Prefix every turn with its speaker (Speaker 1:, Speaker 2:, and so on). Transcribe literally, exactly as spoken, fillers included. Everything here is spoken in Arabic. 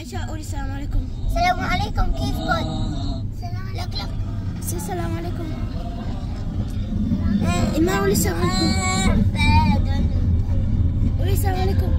Speaker 1: عائشة قولي السلام عليكم.
Speaker 2: السلام عليكم، كيفكم؟ سلام لك لك.
Speaker 1: السلام عليكم. إيمان قولي السلام عليكم. قولي السلام عليكم.